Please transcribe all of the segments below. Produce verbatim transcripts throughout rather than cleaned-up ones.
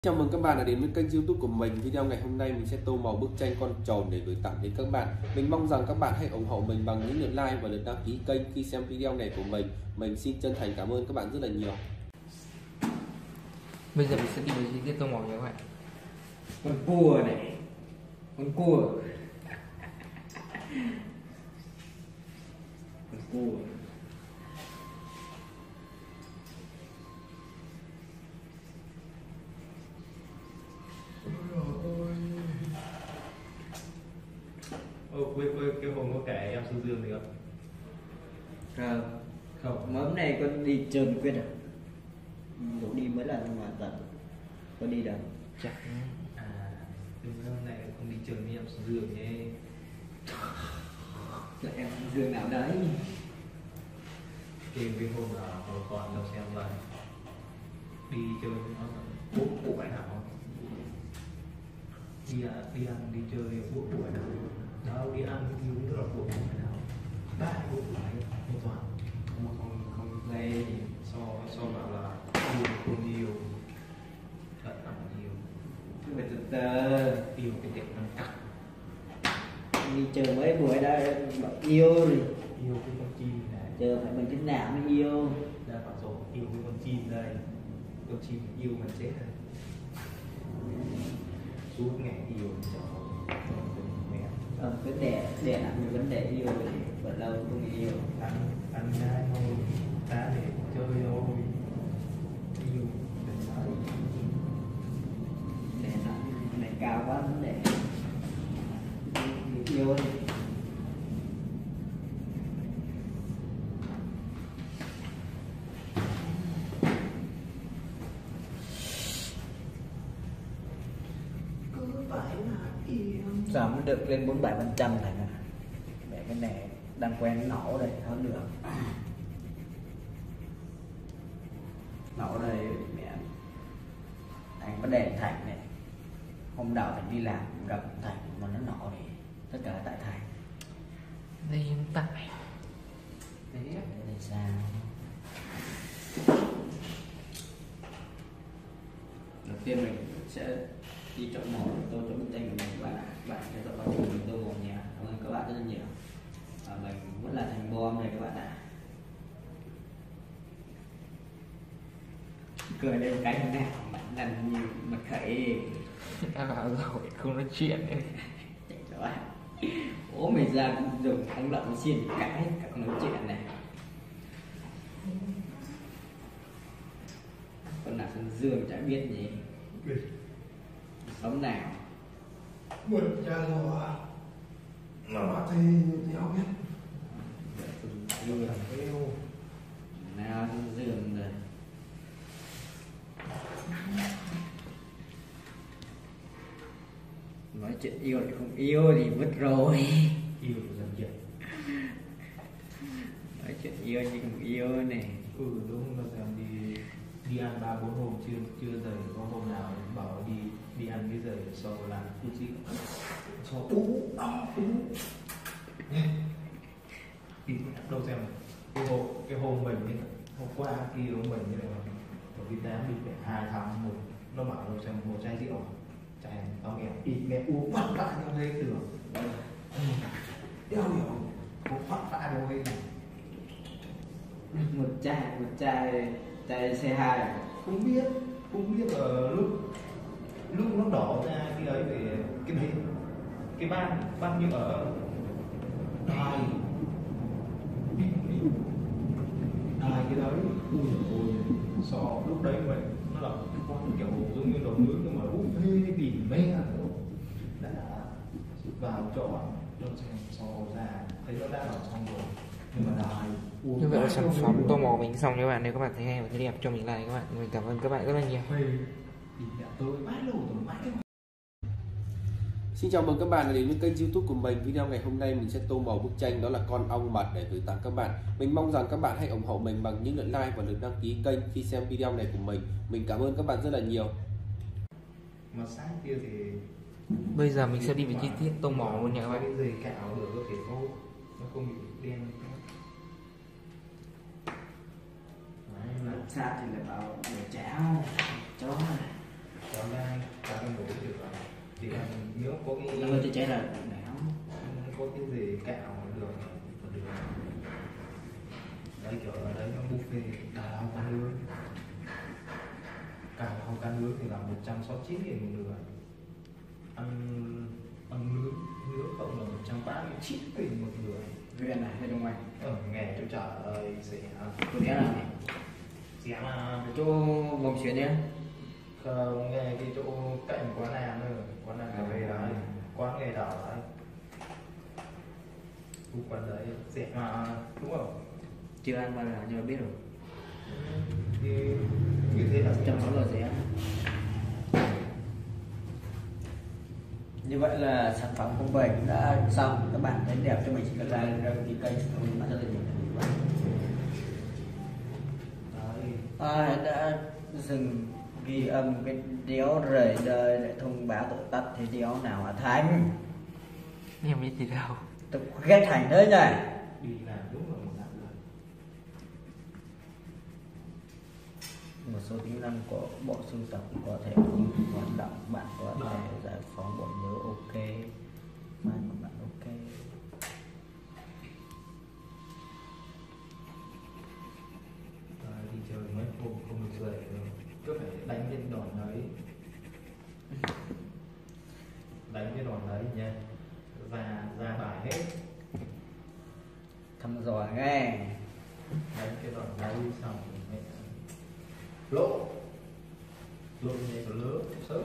Chào mừng các bạn đã đến với kênh YouTube của mình. Video ngày hôm nay mình sẽ tô màu bức tranh con trồn để gửi tặng đến các bạn. Mình mong rằng các bạn hãy ủng hộ mình bằng những lượt like và lượt đăng ký kênh khi xem video này của mình. Mình xin chân thành cảm ơn các bạn rất là nhiều. Bây giờ mình sẽ đi với chi tiết tô màu nha các bạn. Con cua này, con cua, con cua. Ô, quên quên cái hôm có kể em Xuân Dương gì không? Không, Không. mớm này con đi chơi với Quyết à? Đủ đi mấy lần mà tận con đi đâu? Chắc À, nhưng mà hôm nay không đi chơi với em Xuân Dương nhé. Là em Dương nào đấy? Cái cái hôm là hồi còn đâu xem là đi chơi với nó buổi buổi nào đi à, đi ăn đi chơi buổi buổi nào đâu đi ăn thì cũng là buổi buổi nào ba buổi buổi hoàn toàn không không không dây thì so so bảo là yêu không yêu thật lòng yêu Cứ phải từ từ. yêu cái tiệm ăn cắt Đi chơi mấy buổi đã bảo yêu rồi. yêu cái con chim này Chờ phải mình thế nào mới yêu? ra bảo rồi yêu cái con chim đây con chim yêu mà chết rồi suốt ngày yêu cho mẹ Ờ, cứ đẻ đẻ là một vấn đề yêu rồi, vẫn lâu không yêu. ăn ăn gái thôi ta để chơi thôi yêu đừng nói Đẻ là này cao quá vấn đề yêu đi. Sao mới được lên bốn mươi bảy phần trăm này nè. Để cái này đang quen nổ đây hơn được. Nổ đây mẹ Thành có đèn Thành này. Hôm đầu Thành đi làm gặp Thành mà nó nổ thì tất cả là tại Thành. đây hiện tại Đấy là sao? Đầu tiên mình sẽ đi chọn màu tôi chọn bức tranh của mình. Bạn bạn sẽ chọn bao nhiêu mình tô màu nhà. Cảm ơn các bạn rất là nhiều. Và mình vẫn là Thành bom này các bạn ạ. Cười lên cái thế nào bạn làm nhiều mặt khẩy đã bảo rồi không nói chuyện ấy. chạy cho bạn. Ố mày ra dùng ống lợn xiên để cãi hết cả con nói chuyện này. Con nào Xuân Dương chả biết gì. Sống nào Buồn cha rồi à? Nó thì thì không biết. Dương nào Xuân Dương rồi. Nói chuyện yêu thì không yêu thì vứt rồi. yêu dần dần Nói chuyện yêu nhưng không yêu này. ừ đúng là em đi đi ăn ba bốn hôm chưa chưa rời có hôm nào bảo đi đi ăn cái giờ sau làm cứ chỉ cho ú đau ú đi đâu xem cái hôm cái hôm mình ấy, hôm qua kia hôm mình như này ở Việt Nam đi phải hai tháng một nó bảo đâu xem một chai rượu chai tao nghèo ít mẹ uống phát lại nhau đây được đeo hiểu uống phát lại đâu đây Một chai một chai chai xê hai không biết không biết là lúc lúc nó đỏ ra cái ấy về cái đấy cái ban ban như ở đài đài cái đấy ui ôi so lúc đấy vậy nó là cái con kiểu giống như đầu nướng nhưng mà ui mê tỉ mê đã vào chỗ nó xem so ra thấy nó đã vào xong rồi nhưng mà đài Như vậy là sản phẩm tô màu mình xong các bạn. Nếu các bạn thấy hay và thấy đẹp cho mình like các bạn. Mình cảm ơn các bạn rất là nhiều. tôi mãi lâu rồi mãi cái Xin chào mừng các bạn đã đến với kênh YouTube của mình. Video ngày hôm nay mình sẽ tô màu bức tranh đó là con ong mật để gửi tặng các bạn. Mình mong rằng các bạn hãy ủng hộ mình bằng những lượt like và lượt đăng ký kênh khi xem video này của mình. Mình cảm ơn các bạn rất là nhiều. mà sáng kia thì Bây giờ mình sẽ đi với chi tiết tô màu luôn nha các bạn. cái dây cạo được có thể không nó không bị đen Làm sao thì lại bảo để cháo chó này. chó thì em nếu có cái nó hơi cháy là đảo. có cái gì cạo được được đấy, kiểu ở đấy nó buffet cà lao cá nướng, cà lao cá nướng thì là một trăm sáu mươi chín nghìn một người, ăn ăn nướng nướng cộng là một trăm tám mươi chín nghìn một người. Viên này hay trong ngoài Ở nghề chỗ chợ ơi sẽ tôi ghé nào này sẽ mà chỗ vòng xuyến đấy không nghe cái chỗ cạnh quán nam nữa, quán nam cà phê đấy, quán nghề đảo đấy, khu quán đấy sẽ mà đúng không? chưa ăn bao giờ nhưng mà biết rồi. Như, như thế là Trong đó là rẻ. Như vậy là sản phẩm không bảy đã xong, các bạn thấy đẹp cho mình chỉ cần like đăng ký kênh mình bắt đầu là nhiều các bạn. đấy. À, đã dừng ghi âm cái đéo rời đời để thông báo tự tắt thì đéo nào hả Thành? em biết gì đâu. Tôi ghét Thành đấy này. Đi làm đúng là một năm rồi. Một số tính năng của bộ sưu tập có thể hoạt động, bạn có thể giải phóng bộ nhớ ok, file của bạn ok. À, đi chơi mấy hôm không được về rồi, cứ phải đánh cái đòn đấy, đánh cái đòn đấy nha, ra ra bài hết, Thăm dò nghe. đánh cái đòn đấy xong rồi mẹ lộ lộ như có lớn sớm.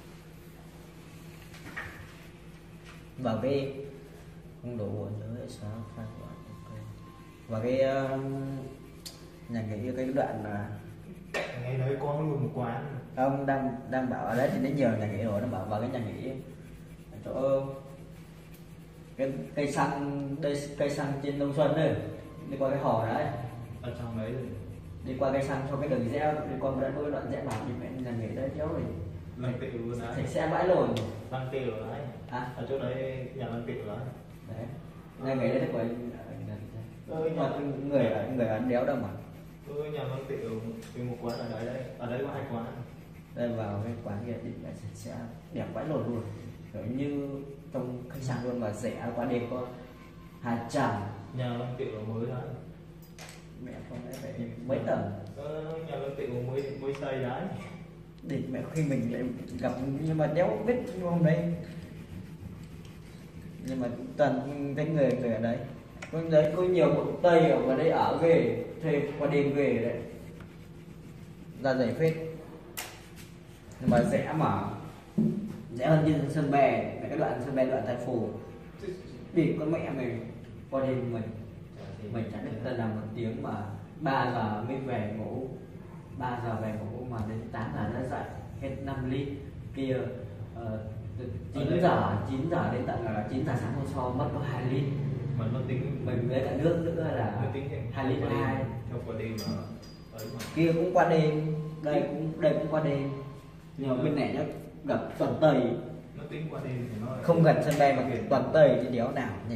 Và cái không đủ bộ nhớ để xóa file của bạn ok. Và cái uh, nhà nghỉ cái đoạn là Ngày đấy có luôn một quán ông đang đang bảo ở đấy thì đến giờ nhà nghỉ rồi, nó bảo vào cái nhà nghỉ ở chỗ cái cây xăng đây, cây xăng trên Đông Xuân đấy, đi qua cái hồ đấy, ở trong đấy rồi đi qua cây xăng cho cái đường rẽ, đi qua đoạn cái đoạn rẽ vào thì mẹ nhà nghỉ đấy chéo rồi lăng tiệu luôn đấy, sạch sẽ vãi lồn. lăng tiệu đấy, À ở chỗ đấy nhà lăng tiệu đấy. đấy, nhà nghỉ đấy thì của Ừ, mà người ở người ở đéo đâu mà. Ừ, nhà lăng tiệu thì một quán ở đấy đấy, ở đấy có hai quán. Đây vào cái quán kia thì mẹ sạch sẽ đẹp vãi lồn luôn, kiểu như trong khách sạn luôn, và rẻ qua đêm có hai trăm. Nhà lăng tiệu mới đấy. Mẹ không lẽ phải mấy tầng Ờ, nhà lăng tiệu mới mới xây đấy. để mẹ khi mình lại gặp, nhưng mà đéo biết hôm đấy, nhưng mà toàn thấy người người ở đấy, có đấy có nhiều bọn Tây ở ngoài đây ở về thuê qua đêm về đấy, ra dày phết, nhưng mà rẻ mà rẻ hơn như sân bè, cái đoạn sân bè đoạn Thái Phủ đi con mẹ mình qua đêm mình mình chẳng biết là làm một tiếng mà ba giờ mới về ngủ, ba giờ về ngủ mà đến tám giờ nó dậy hết năm lít kia. uh, chín giờ chín giờ đến tận là chín giờ sáng hôm sau mất có hai lít, Mà nó tính mình với cả nước nữa nó là tính theo hai lít qua đêm, hai. theo qua đêm mà ấy mà Kia cũng qua đêm, đây cũng đây cũng qua đêm, nhưng mà bên này nó gặp toàn Tây, nó tính qua đêm thì nó không gần sân bay mà toàn Tây thì đéo nào nhỉ.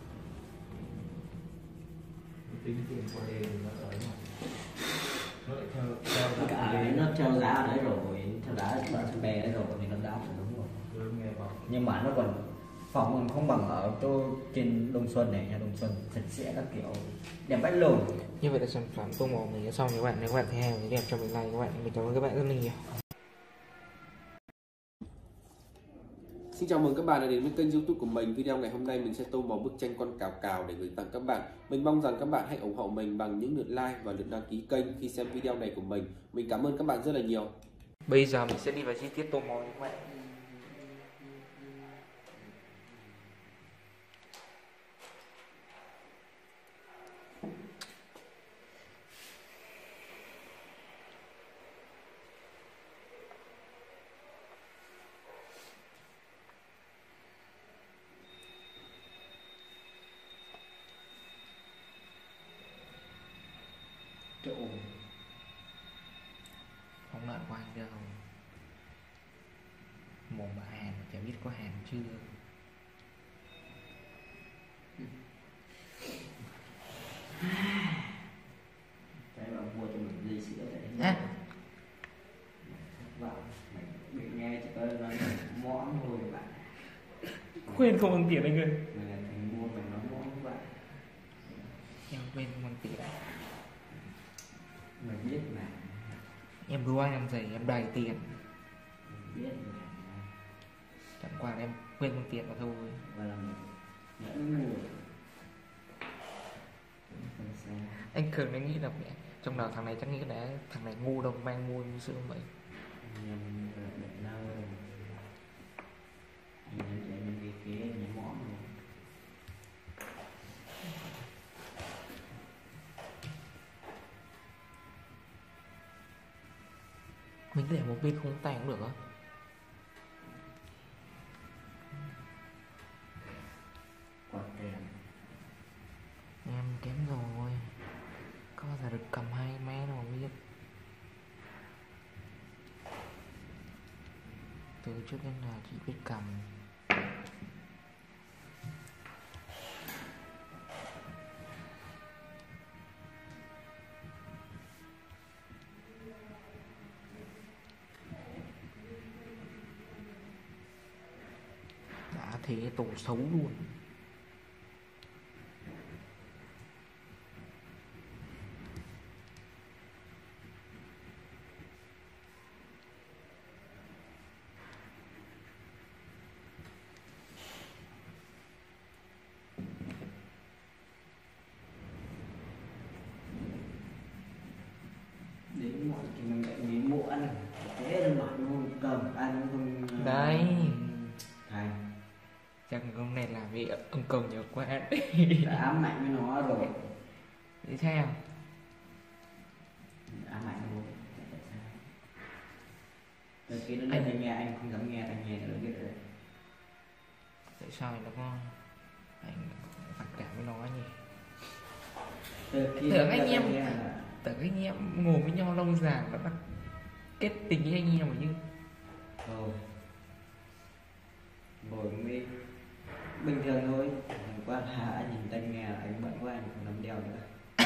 nó tính tiền qua đêm thì nó ấy mà nó lại theo theo Tất cả giá nó theo giá ở đấy rồi, theo giá đoạn sân bay đấy rồi thì nó đáo phải đúng rồi, tôi nghe bảo nhưng mà nó còn phòng còn không bằng ở chỗ trên Đông Xuân này, nhà Đông Xuân sạch sẽ các kiểu đẹp vãi lồn. Như vậy là sản phẩm tô màu mình đã xong các bạn. Nếu các bạn thấy hay và thấy đẹp cho mình like các bạn. Mình cảm ơn các bạn rất là nhiều. Xin chào mừng các bạn đã đến với kênh YouTube của mình. Video ngày hôm nay mình sẽ tô màu bức tranh con cào cào để gửi tặng các bạn. Mình mong rằng các bạn hãy ủng hộ mình bằng những lượt like và lượt đăng ký kênh khi xem video này của mình. Mình cảm ơn các bạn rất là nhiều. Bây giờ mình sẽ đi vào chi tiết tô màu các bạn. Chỗ Phóng lợn của anh ra không? Mồm bà hàng mà chả biết có hàng chưa. cái mà mua cho mình ly sữa để À. vào mình bị nghe chỉ có nói mõm thôi các bạn. Quên không bằng tiền anh ơi. Này là thành mua mình nó mõm các bạn. Em quên không bằng tiền. Mày biết mà. Em đua em giày em đầy tiền. Mình biết mà. Chẳng qua là em quên bằng tiền mà thôi. Và là mình vẫn mua. Không sao. Anh Cường đang nghĩ là mẹ trong đầu thằng này chắc nghĩ là thằng này ngu đâu mang mua như sữa vậy. Em được lâu. Anh em chạy bên kia kia nhà mõm rồi. Mình để một bên không tay cũng được á. Quả kèm. Em kém rồi. Có bao giờ được cầm hai máy đâu mà biết. Từ trước đến giờ chỉ biết cầm. Đã thế tổ xấu luôn. Đến mọi thì mình lại nghĩ mua ăn thế là mọi luôn cầm ăn không. Đấy. Thành Chắc hôm nay làm vì ông Cường nhiều quá. đã ám mạnh với nó rồi. Thế sao? Ám mạnh luôn. Tại sao? Từ khi nó lên anh nghe anh không dám nghe anh nghe nữa biết rồi. Tại sao nó có anh phản cảm với nó nhỉ? Từ khi Tưởng nó anh lên em- nghe là Tưởng anh em ngồi với nhau lâu dài nó đã kết tình với anh em rồi chứ. thôi ngồi mới bình thường thôi. Hôm qua là anh nhìn tay nghe là anh bận quá anh không dám đeo nữa.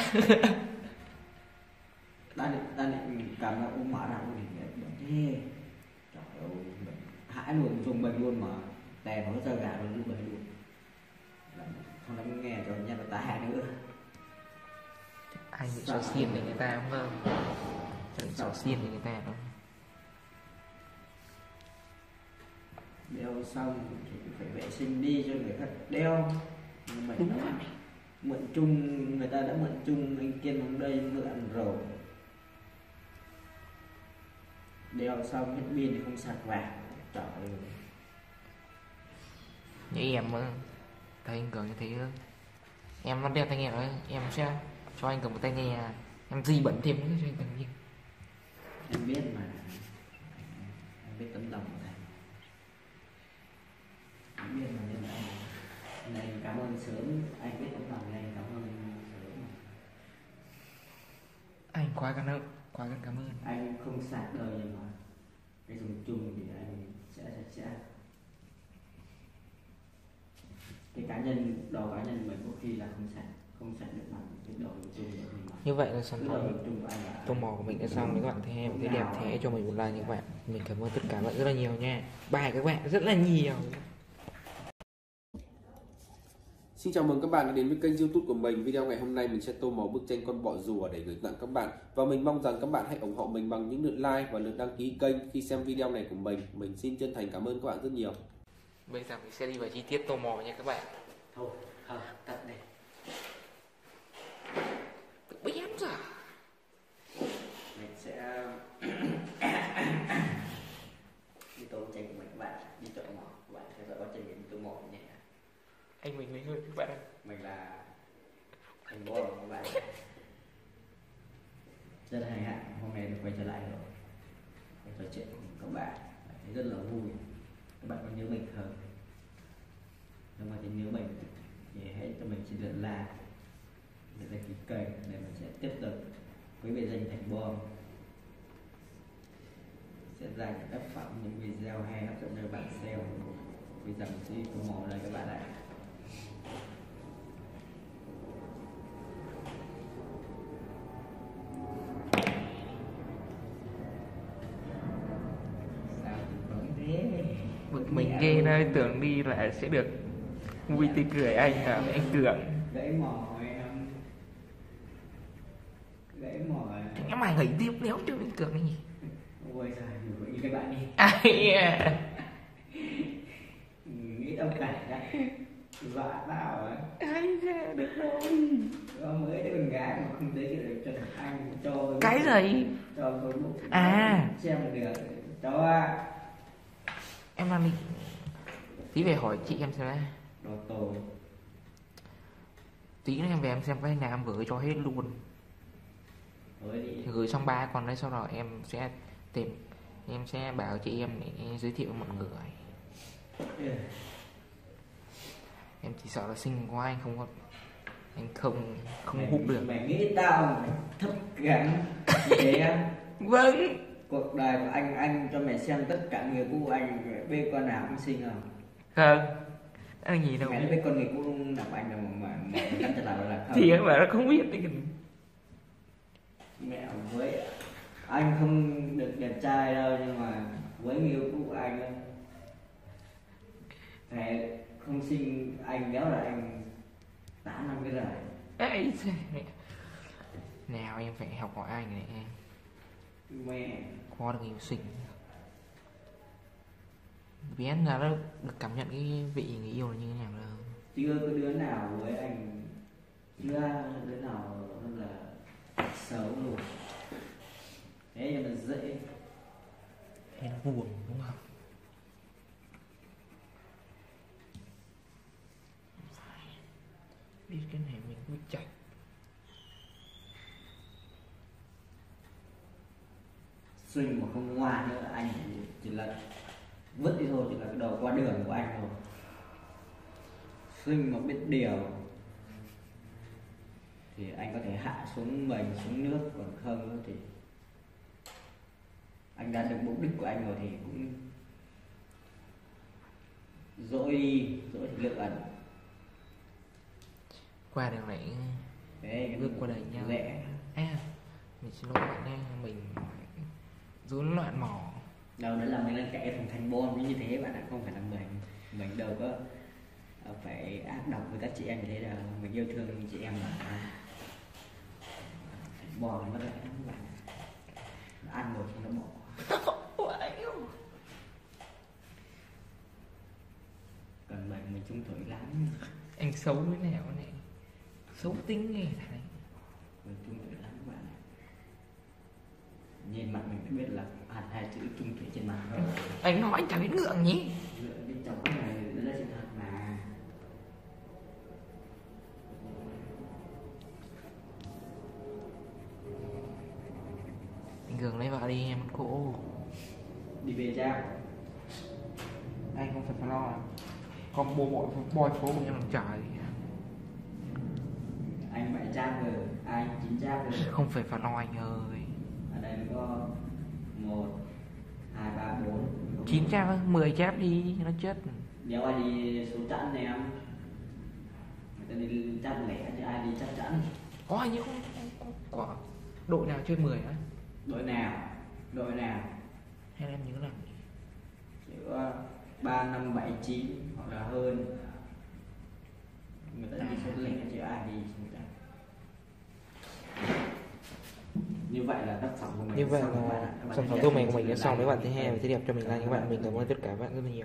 Đang định đang định cảm giác ôm mở ra ôm thì bận thế. Trời ơi mình hãi luôn dùng mình luôn mà đè nó giờ gà luôn lúc đấy luôn. Không dám nghe cho nhân là tai nữa. Anh bị xỏ xiên để người ta không ngờ. Chắc bị xỏ xiên để người ta đâu. Đeo xong thì phải vệ sinh đi cho người khác đeo. Nhưng mà Đúng nó rồi. mượn chung, người ta đã mượn chung anh Kiên hôm đây mượn rồi. Đeo xong hết pin thì không sạc vào. Trời ơi. Như em á, thấy anh Cường như thế đó. Em vẫn đeo tai nghe rồi, em sẽ cho anh Cường một tai nghe. Em di bẩn thêm nữa cho anh Cường đi. Em biết mà. Em biết tấm lòng của thầy. Em biết mà nên là anh này cảm ơn sớm. Anh biết tấm lòng này cảm ơn sớm. Anh quá cảm ơn, quá cảm ơn. Anh không sạc đời nhưng mà cái dùng chung thì anh sẽ sạch sẽ. Cái cá nhân đồ cá nhân mình có khi là không sạch không sạch được bằng cái đồ chung của mình. Như vậy là sản Cái đồ phẩm chung của anh là tô màu của mình đã xong. Nếu các bạn thấy em thấy đẹp thì hãy cho mình một like nha các bạn. Mình cảm ơn tất cả các bạn rất là nhiều nha. Bài các bạn rất là nhiều. Xin chào mừng các bạn đã đến với kênh YouTube của mình. Video ngày hôm nay mình sẽ tô màu bức tranh con bọ rùa để gửi tặng các bạn. Và mình mong rằng các bạn hãy ủng hộ mình bằng những lượt like và lượt đăng ký kênh khi xem video này của mình. Mình xin chân thành cảm ơn các bạn rất nhiều. Bây giờ mình sẽ đi vào chi tiết tô màu nha các bạn. thôi thôi tắt đây. Tự biết rồi. Mình sẽ đi tô tranh của mình các bạn, đi chọn màu các bạn theo dõi quá trình mình tô màu nhé. Anh mình mới hơn các bạn. Mình là thành bố các bạn. Rất là hạnh hạnh hôm nay được quay trở lại rồi. Quay trò chuyện cùng các bạn thấy rất là vui. Các bạn có nhớ mình không? Nếu mà thấy nhớ mình thì hãy cho mình xin lượt like, để đăng ký kênh để mình sẽ tiếp tục với biệt danh Thành Bom sẽ ra những tác phẩm, những video hay hấp dẫn cho các bạn xem. Bây giờ mình sẽ đi tô màu đây các bạn ạ. Sao thì vẫn thế. bực mình ghê đây, tưởng đi là sẽ được vui tươi cười anh à, anh Cường. Gãy mỏ em. Gãy mỏ em. Em mày nghỉ tiếp nếu cho anh Cường cái gì. Ôi giời, như các bạn đi. Ai à. Nghĩ tâm cảnh đấy. Dọa tao ấy. Ai ra được đâu. Có mới đến con gái mà không giới thiệu được cho thằng anh cho Cái gì? cho Facebook À. xem được cho à. Em đang đi tí về hỏi chị em xem đã. Đồ tổ Tí nữa em về em xem cái nào em gửi cho hết luôn. mới đi. Gửi xong ba con đấy, sau đó em sẽ tìm, em sẽ bảo chị em để giới thiệu với mọi người. Ừ. Em chỉ sợ là xinh quá anh không có, anh không không Mày- hút được. Mày nghĩ tao thấp gắn thế á? Vâng. Cuộc đời của anh anh cho mày xem tất cả người cũ anh bê con nào cũng xinh không? Vâng. Anh gì đâu. Mày đã biết con người cũ nào của anh đâu mà mà mà cắt cho tao là không? Thì em bảo nó không biết đi. Mẹ với anh không được đẹp trai đâu nhưng mà với người yêu cũ của anh ấy, thề không xin anh béo là anh tám năm cái rồi. Ê, nào em phải học hỏi anh này em Mẹ có được yêu xinh, biết là nó được cảm nhận cái vị người yêu là như thế nào đâu. chưa có đứa nào với anh, chưa đứa nào là xấu luôn, thế cho nó dễ. Thế nó buồn đúng không? Biết cái này mình quyết chạy. Xinh mà không ngoan nữa anh chỉ là vứt đi thôi, chỉ là cái đầu qua đường của anh thôi. Xinh mà biết điều thì anh có thể hạ xuống mình xuống nước, còn không thì anh đã được mục đích của anh rồi thì cũng dỗi đi, dỗi thì lựa ẩn. Qua đường này Đấy, bước qua đây nhau. rẽ À, mình xin lỗi bạn nha, mình rối loạn mỏ. đâu nữa là mình đang chạy thằng thành bon như thế bạn ạ, không phải là mình mình đâu có phải ác độc với các chị em như thế đâu, mình yêu thương chị em mà. Bò nó lại các bạn nó ăn rồi thì nó bỏ, còn mình mình chung tuổi lắm, Anh xấu thế nào này, xấu tính nghe thằng này. mình chung tuổi lắm các bạn ạ. Nhìn mặt mình mới biết là hẳn hai chữ chung tuổi trên mặt thôi. Anh nói chẳng biết ngượng nhỉ. Lựa cái chồng này nó là sự thật mà. Anh Cường lấy vợ đi em cô. Đi về cha. Anh không phải phải lo, con bố bội boi phố của em làm trời. Anh bảy cha rồi, anh chín cha rồi. Không phải phải lo anh ơi. Ở đây có một hai ba bốn Chín cháp, mười cháp đi nó chết. đéo ai đi số chẵn này em, người ta đi chẵn lẻ chứ ai đi chắc chẵn. Có anh như không, không, không có đội nào trên mười á? Đội nào đội nào Hay là em nhớ là chỉ có ba năm bảy chín hoặc là hơn, người ta đi số lẻ chứ ai đi số chẵn. Như vậy là tác phẩm của mình như vậy xong các bạn là ạ. Các bạn sản phẩm hãy của để mình của lại mình đã cho xong. Nếu bạn like thấy hay và thấy đẹp cho mình like các bạn, mình cảm ơn tất cả các bạn rất là nhiều.